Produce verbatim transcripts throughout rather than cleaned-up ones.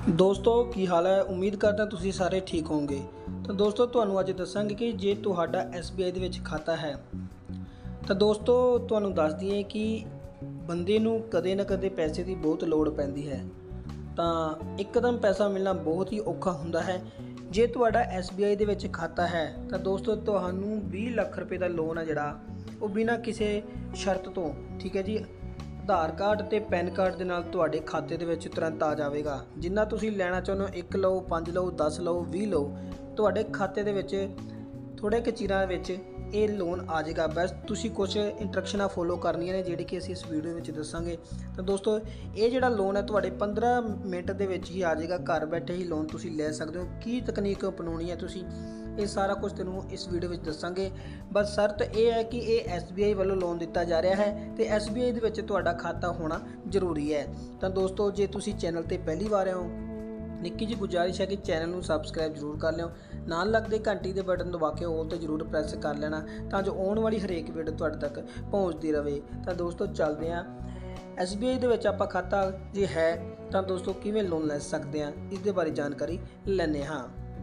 दोस्तों की हाल है। उम्मीद करदा तुसीं सारे ठीक होंगे। तो दोस्तों तुहानूं अज दस्सांगे कि जे तुहाडा एस बी आई दे विच खाता है तो दोस्तों तुहानूं दस दईए कि बंदे नूं कदे ना कदे पैसे की बहुत लोड़ पैंदी है। तो एकदम पैसा मिलना बहुत ही औखा हुंदा है। जे तुहाडा एस बी आई दे विच खाता है तो दोस्तों तुहानूं बीस लाख रुपए का लोन है जिहड़ा वो बिना किसी शर्त तो, ठीक है जी, आधार कार्ड ते पैन कार्ड दे नाल तुहाडे खाते दे विच तुरंत आ जाएगा। जिन्ना तुसीं लैना चाहुंदे हो, एक लो, पाँच लो, दस लो, बीस लो, तुहाडे खाते दे विच थोड़े कुछ चिरां विच ये लोन आ जाएगा। बस तुसीं कुछ इंस्ट्रक्शनां फॉलो करनियां ने जिहड़ी कि असीं इस वीडियो विच दस्सांगे। तो दोस्तों ये जिहड़ा लोन है तुहाडे पंद्रह मिनट दे विच ही आ जाएगा। घर बैठे ही लोन तुसीं लै सकदे हो। की तकनीक अपनाउणी है तुसीं, ये सारा कुछ तेनों इस वीडियो में दसांगे। बस शर्त यह है कि ये एस बी आई वालों लोन दिता जा रहा है तो एस बी आई दे विच तुहाडा खाता होना जरूरी है। तो दोस्तों जे तुसीं चैनल ते पहली बार हो, निक्की जी गुजारिश है कि चैनल को सबसक्राइब जरूर कर लियो, नाल लगदे घंटी के बटन दबा के ऑल ते जरूर प्रेस कर लेना तो जो आने वाली हरेक वीडियो तुहाडे तक पहुँचती रहे। तो दोस्तों चलते हैं एस बी आई दे विच आपां खाता जे है तो दोस्तों किवें लोन लै सकते हैं इस दे बारे जानकारी लैने। हाँ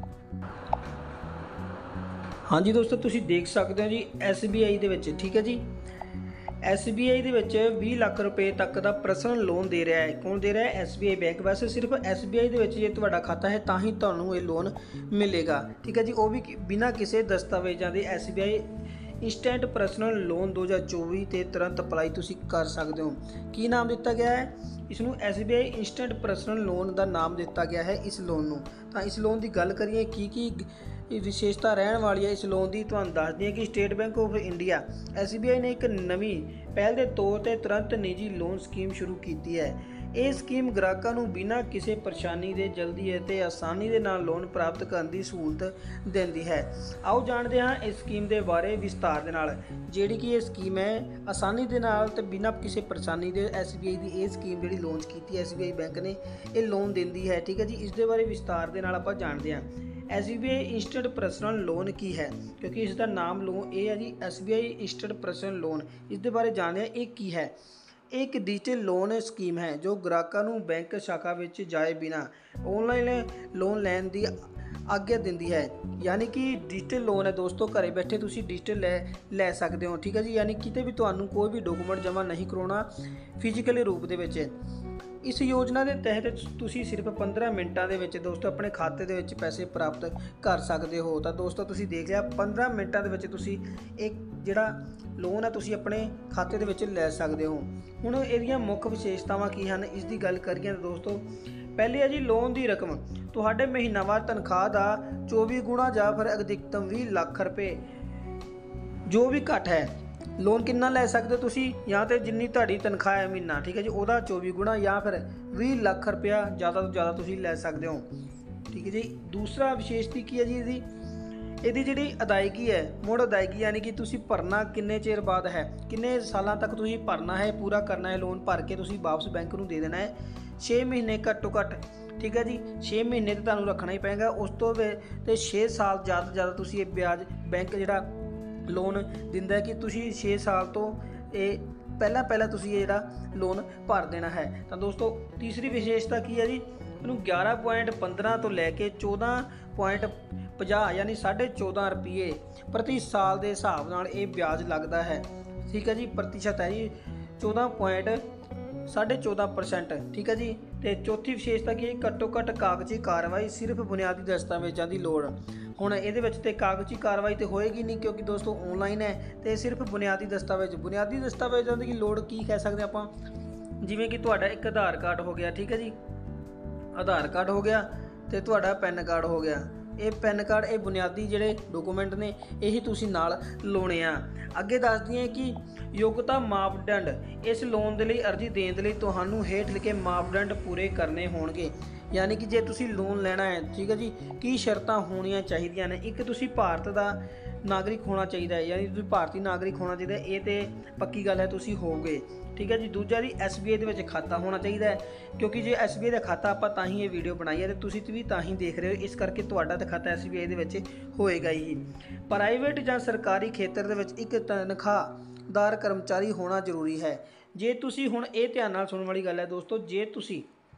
हाँ जी दोस्तों तुसीं देख सकते हो जी एस बी आई दे विच, ठीक है जी, एस बी आई दे विच बीस लाख रुपए तक का पर्सनल लोन दे रहा है। कौन दे रहा है? S B I bank. वैसे सिर्फ एस बी आई दे विच जे तुहाडा खाता है तो ही तुहानूं ये लोन मिलेगा, ठीक है जी, वो भी बिना किसी दस्तावेज़ों के। S B I instant personal loan दो हज़ार चौबीस ते तुरंत अप्लाई तुसीं कर सकते हो। की नाम दिता गया है इसनूं? S B I instant personal loan का नाम दिता गया है इस लोन नूं। तो इस लोन की गल करिए की की विशेषता रहने वाली है इस लोन की, तुहानूं दस दिए कि State Bank of India S B I ने एक नवी पहल के तौर पर तुरंत निजी लोन स्कीम शुरू की है। ये स्कीम ग्राहकों को बिना किसी परेशानी के जल्दी और आसानी के नाल लोन प्राप्त करने की सहूलत देती है। आओ जानते हैं इस स्कीम के बारे विस्तार के नाल। जिहड़ी कि ये स्कीम है आसानी के नाल ते बिना किसी परेशानी के एस बी आई की ये स्कीम जिहड़ी लॉन्च की एस बी आई बैंक ने ये लोन देती है, ठीक है जी। इस दे बारे विस्तार के नाल आपां जानते हैं S B I instant personal loan की है, क्योंकि इसका नाम लोन ये है जी S B I instant personal loan. इस दे बारे जानते हैं एक की है। एक डिजिटल लोन स्कीम है जो ग्राहकों को बैंक शाखा में जाए बिना ऑनलाइन लोन लैन की आग्ञा देती है। यानी कि डिजिटल लोन है दोस्तों, घरे बैठे तुसी डिजिटल लै लै सकते हो, ठीक है जी। यानी किते भी तुहानूं कोई भी डॉकूमेंट जमा नहीं करवाना फिजिकली रूप दे विच। इस योजना के तहत तुसी सिर्फ पंद्रह मिनटों के दोस्तों अपने खाते के पैसे प्राप्त कर सकते हो। तो दोस्तों तुसी देख लिया पंद्रह मिनटों के तुसी एक जिहड़ा लोन है तुसी अपने खाते के लै सकते हो। हुण इहदियां मुख्य विशेषतावां की हैं इसकी गल करिए तो दोस्तों पहले है जी लोन की रकम तुहाडे महीनावार तनख्वाह का चौबीस गुणा या फिर अधिकतम बीस लाख रुपए जो भी घट है। लोन कितना लै सकते हो तुसी, या तो जिन्नी तुहाडी तनख्वाह है महीना, ठीक है जी, वह चौबीस गुणा या फिर बीस लाख रुपया ज़्यादा तो ज़्यादा तुसी लै सकते हो, ठीक है जी। दूसरा विशेषता की है जी इसकी ਇਹਦੀ ਜਿਹੜੀ अदायगी है मुड़ अदायगी, यानी कि तुसी भरना किन्ने चेर बाद है, किन्ने सालों तक तुसी भरना है, पूरा करना है लोन, भर के तुसी वापस बैंक नूं दे देना है। छे महीने घट्टो घट्ट, ठीक है जी, छे महीने तो तुहानूं रखना ही पेगा। उस तो ते छे साल ज़्यादा तो ज़्यादा तुसी ब्याज बैंक जिहड़ा लोन दिंदा है कि तुसी छे साल तो ये पहला पहला तुसी ये जिहड़ा लोन भर देना है। तो दोस्तों तीसरी विशेषता की है जी, इनू ग्यारह पॉइंट पंद्रह तो लैके चौदह पॉइंट पचास यानी साढ़े चौदह रुपये प्रति साल के हिसाब नाल ये ब्याज लगता है, ठीक है जी, प्रतिशत है जी चौदह पॉइंट साढ़े चौदह परसेंट, ठीक है जी। तो चौथी विशेषता की घट्टो घट्ट कागजी कार्रवाई, सिर्फ बुनियादी दस्तावेज़ों की लोड़। हुण इहदे विच ते कागजी कार्रवाई तो होएगी नहीं क्योंकि दोस्तों ऑनलाइन है, तो सिर्फ बुनियादी दस्तावेज बुनियादी दस्तावेज़ों की लोड़ की कह सकते हैं आपां, जिवें कि तुहाडा एक आधार कार्ड हो गया, ठीक है जी, आधार कार्ड हो गया तो तुहाडा पैन कार्ड हो गया। ये पैन कार्ड ये बुनियादी जिहड़े डॉकूमेंट ने यही तुसीं नाल लाउणे आ। अगे दस दिए कि योग्यता मापदंड, इस लोन के लिए अर्जी देने के लिए तुहानूं हेठ लिखे मापदंड पूरे करने होणगे। यानी कि जे तुसीं लोन लेना है, ठीक है जी, की शर्तां होणियां चाहीदियां ने। एक तुसीं भारत का नागरिक होना चाहिए है, यानी तुसीं भारतीय नागरिक होना चाहिए, ये तो पक्की गल है तुसीं होगे, ठीक है जी। दूजा जी एस बी आई दे विच खाता होना चाहिए है, क्योंकि जो एस बी आई का खाता आपां तां ही ये वीडियो बनाई है तो तुसीं भी तां ही देख रहे हो, इस करके तुहाडा तो खाता एस बी आई दे विच होएगा ही। प्राइवेट जां सरकारी खेतर दे विच एक तनख्वाहदार कर्मचारी होना जरूरी है। जे तुसीं हुण ये ध्यान नाल सुणन वाली गल है दोस्तों, जे तुसीं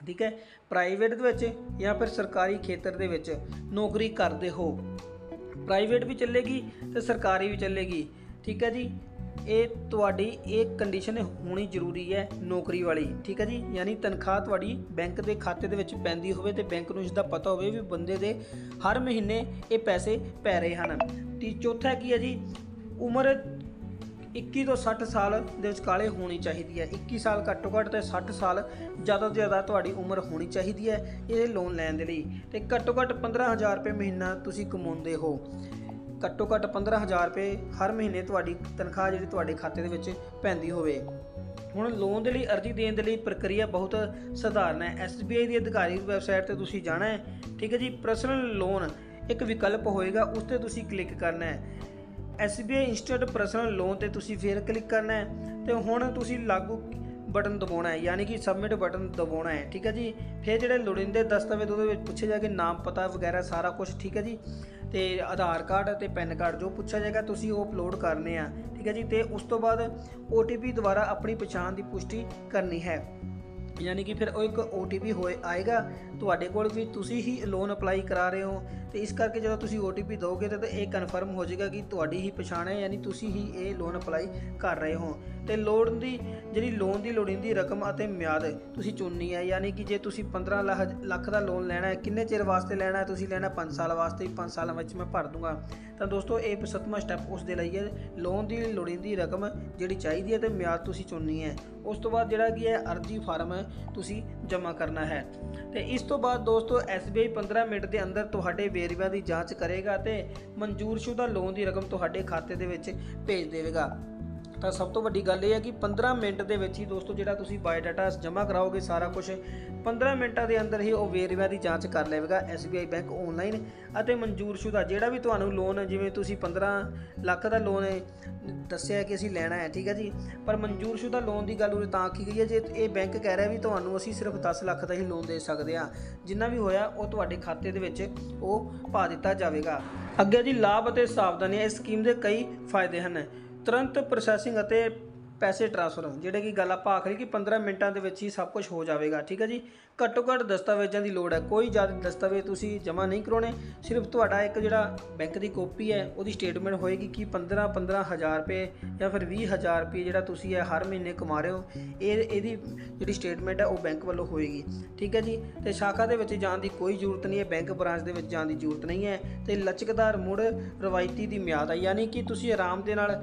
ठीक है। प्राइवेट दे विच या फिर सरकारी खेतर दे विच नौकरी करते हो, प्राइवेट भी चलेगी तो सरकारी भी चलेगी, ठीक है जी। ये तुहाडी एक कंडीशन होनी जरूरी है नौकरी वाली, ठीक है जी। यानी तनख्वाह तुहाडी बैंक के खाते दे विच पैंदी होवे ते बैंक नूं इसदा पता होवे भी बंदे दे हर महीने ये पैसे पै रहे हैं। ती चौथा की है जी, उम्र इक्की तो सठ साल दे विचकाले होनी चाहिए है। इक्की साल घट्टो घट्ट तो सठ साल ज़्यादा तो ज़्यादा तुहाडी उम्र होनी चाहिए है ये लोन लैण दे लई। ते घट्टो घट्ट पंद्रह हज़ार रुपये महीना तुसीं कमाउंदे हो, घट्टो घट्ट पंद्रह हज़ार रुपये हर महीने तुहाडी तनख्वाह जिहड़ी तुहाडे खाते दे विच पैंदी होवे। हुण लोन दे लई अर्जी देण दे लई प्रक्रिया बहुत सधारण है। एस बी आई की अधिकारिक वैबसाइट ते तुसीं जाना है, ठीक है जी। पर्सनल लोन एक विकल्प होएगा, उस ते तुसीं क्लिक करना है। S B I instant personal loan ते तुसीं फिर क्लिक करना है तो हुण तुसीं लागू बटन दबाउणा है, यानी कि सबमिट बटन दबाउणा है, ठीक है जी। फिर जिहड़े लोड़ींदे दस्तावेज उहदे विच पुछे जाएगा नाम पता वगैरह सारा कुछ, ठीक है जी। तो आधार कार्ड ते पैन कार्ड जो पूछा जाएगा तुसीं वो अपलोड करने आ, ठीक है जी। तो उस तो बाद ओ टी पी द्वारा अपनी पछाण की पुष्टि करनी है, यानी कि फिर एक ओ टी पी हो आएगा तुहाडे कोल भी तुसीं ही लोन अप्लाई करा रहे हो। तो इस करके जो तुसीं ओ टी पी दोगे तो ये कन्फर्म हो जाएगा कि तुहाडी ही पछाण है, यानी तुसीं ही ये लोन अप्लाई कर रहे हो। तो लोन की जी लोन की लोड़ींदी रकम और म्याद तुसीं चुननी है, यानी कि जे तुसीं पंद्रह लख लख का लोन लेना है, किन्ने चिर वास्ते लेना है, तुसीं लेना पाँच साल वास्ते, पाँच साल में मैं भर दूँगा। तो दोस्तों ये सतवां स्टैप उस दे लई है, लोन की लोड़ींदी रकम जिहड़ी चाहिए है तो म्याद तुसीं चुननी है। उस तो बाद जिहड़ा कि है अर्जी फार्म तुसीं जमा करना है। तो इस तो बाद दोस्तों एस बी आई पंद्रह मिनट के अंदर तुहाडे वेरविਆਂ की जाँच करेगा तो मंजूरशुदा लोन की रकम तुहाडे खाते दे विच भेज देगा। तो सब तो वड्डी गल यह है कि पंद्रह मिनट के विच ही दोस्तों जिहड़ा तुसीं बायोडाटा जमा कराओगे सारा कुछ पंद्रह मिनटों के अंदर ही वो वेरविਆਂ की जाँच कर लेगा S B I bank online. और मंजूरशुदा जिहड़ा भी तुहानूं लोन जिवें तुसीं पंद्रह लख का लोन दस्सिया कि असीं लैना है, ठीक है जी। पर मंजूरशुदा लोन की गल उरे तां आखी गई है जे ये बैंक कह रहा भी तुहानूं असीं सिर्फ दस लख का ही लोन दे सकते हैं, जिन्ना भी होया वो तुहाडे खाते दे विच वो पा दिता जाएगा। अगे जी लाभ और सावधानियां, इस स्कीम के कई फायदे हैं। तुरंत प्रोसैसिंग और पैसे ट्रांसफर जिहड़े कि गल आपां आखरी कि पंद्रह मिनटां दे विच ही सब कुछ हो जाएगा, ठीक है जी। घट्टो घट्ट दस्तावेज़ों की लोड़ है, कोई ज़्यादा दस्तावेज तुसीं जमा नहीं करवाने, सिर्फ तुहाडा एक जिहड़ा बैंक की कॉपी है वो स्टेटमेंट होएगी कि पंद्रह पंद्रह हज़ार रुपये या फिर भी हज़ार रुपये जिहड़ा तुसीं है हर महीने कमा रहे हो, ये इहदी जिहड़ी स्टेटमेंट है वो बैंक वालों होएगी, ठीक है जी। तो शाखा दे विच जाण दी कोई जरूरत नहीं है, बैंक ब्रांच दे विच जाण दी जरूरत नहीं है। तो लचकदार मुड़ रवायती की म्याद है, यानी कि तुसीं आराम दे नाल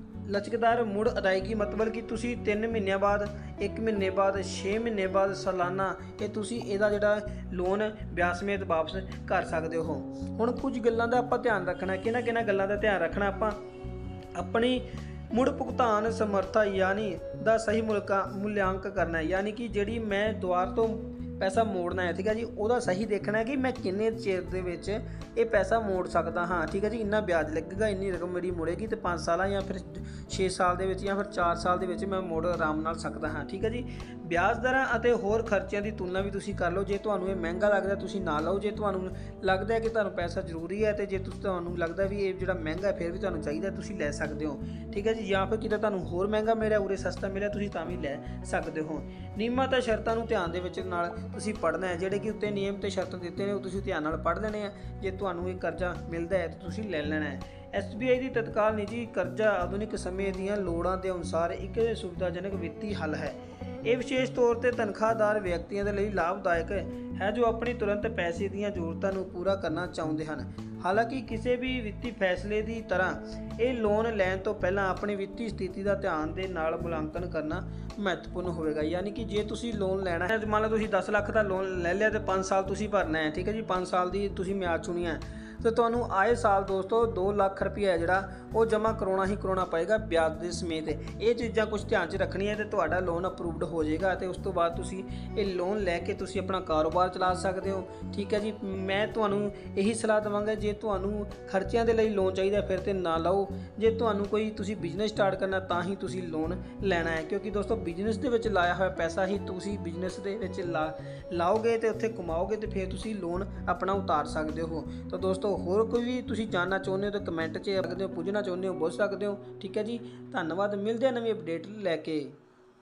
लचकदार मुड़ अदायगी मतलब कि तुसीं तीन महीनों बाद, एक महीने बाद, छे महीने बाद, सालाना ये तुसीं इहदा जिहड़ा लोन ब्याज समेत वापस कर सकते हो। हुण कुछ गल्लां दा आपां ध्यान रखना, किन्हां किन्हां गल्लां दा ध्यान रखना आपां अपनी मुड़ भुगतान समर्था यानी दा सही मुल्का मूल्यांकन करना है, यानी कि जिहड़ी मैं दुआर तो पैसा मोड़ना है, ठीक है जी, वह सही देखना है कि मैं किन्ने चेर दे विच ये पैसा मोड़ सकता हाँ, ठीक है जी। इन्ना ब्याज लगेगा, इन्नी रकम मेरी मुड़ेगी तो पाँच साल या फिर छे साल दे विच या फिर चार साल दे विच मैं मोड़ आराम नाल सकदा हाँ, ठीक है जी। ब्याज दरां अते होर खर्चिਆਂ की तुलना भी तुसीं कर लो, जे तुहानूं ये महंगा लगदा तुसीं ना लओ, जे तुहानूं लगदा है कि तुहानूं पैसा जरूरी है तो जे तुहानूं लगदा भी ये जिहड़ा महंगा है फिर भी तुहानूं चाहीदा तुसीं लै सकदे हो, ठीक है जी। या फिर किते तुहानूं होर महंगा मिलिਆ उरे सस्ता मिलिਆ तुसीं तां भी लै सकदे हो। नियमां ते शर्तां नूं ध्यान दे विच नाल तुसीं पढ़ना है, जिहड़े कि उत्ते नियम ते शर्तां दित्ते ने तुसीं ध्यान नाल पढ़ लेने आ। जे तुहानूं ये करजा मिलदा है तो तुसीं ले लेना है। एस बी आई की तत्काल निजी करजा आधुनिक समय दीआं लोड़ां के अनुसार एक सुविधाजनक वित्ती हल है। ये विशेष तौर पर तनख्वाहदार व्यक्तियों के लिए लाभदायक है जो अपनी तुरंत पैसे दीआं जरूरतां नूं पूरा करना चाहुंदे हन। हालांकि किसी भी वित्ती फैसले की तरह ये लोन लैण तो पहला अपनी वित्ती स्थिति का ध्यान दे नाल मुलांकन करना महत्वपूर्ण होगा। यानी कि जे तुसीं लोन लैना है, मान लो तुसीं दस लाख का लोन ले लिया तो पाँच साल तुसीं भरना है, ठीक है जी। पाँच साल की तुसीं म्याद चुनी है तो तुहानूं आए साल दोस्तों दो लाख रुपया है जिहड़ा वो जमा करवाना ही करवाना पएगा ब्याज दे समेत। ये चीज़ां कुछ ध्यान च रखनी है तो तुहाडा लोन अप्रूवड हो जाएगा तो उस तो बाद तुसीं ये लोन लैके तुसीं अपना कारोबार चला सकते हो, ठीक है जी। मैं तुहानूं यही सलाह देवांगा जे तुहानूं खर्चिਆਂ ਦੇ ਲਈ लोन चाहिए फिर तो ना लाओ, जे तुहानूं कोई तुसीं बिजनेस स्टार्ट करना तां ही तुसीं लोन लैना है, क्योंकि दोस्तों बिजनेस दे विच लाया हुआ पैसा ही तुसीं बिजनेस दे विच ला लाओगे तो उत्थे कमाओगे तो फिर तुसीं लोन अपना उतार सकते हो। तो दोस्तों होर कोई भी तुसीं जानना चाहुंदे हो तो कमेंट 'च सकदे हो, पुछना चाहुंदे हो पुछ सकदे हो, ठीक है जी। धन्नवाद, मिलदे हैं नवीं अपडेट लैके।